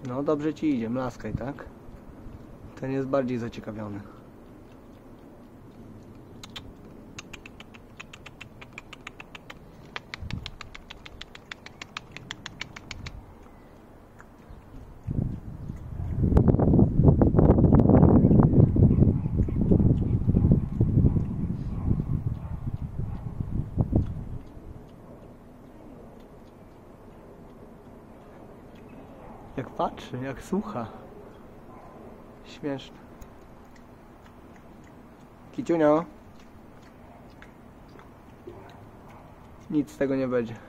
No dobrze ci idzie, mlaskaj, tak? Ten jest bardziej zaciekawiony. Jak patrzy, jak słucha. Śmieszne. Kiciunio. Nic z tego nie będzie.